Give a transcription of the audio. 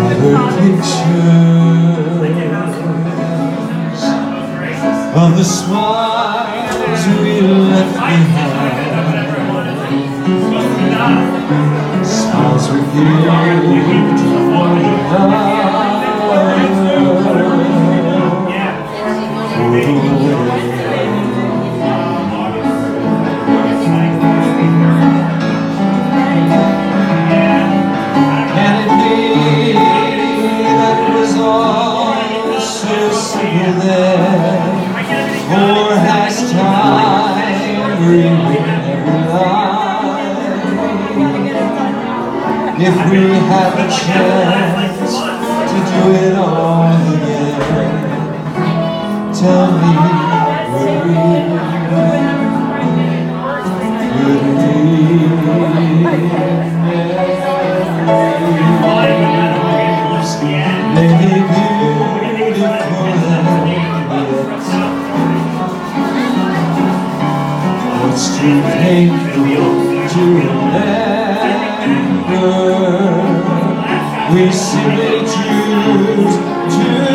Other pictures of the smiles we left behind, smiles we gave to one another. Or has time rewritten every line? If we had the chance to do it all again, tell me, would we? Maybe beautiful it's too painful to remember. We simply choose to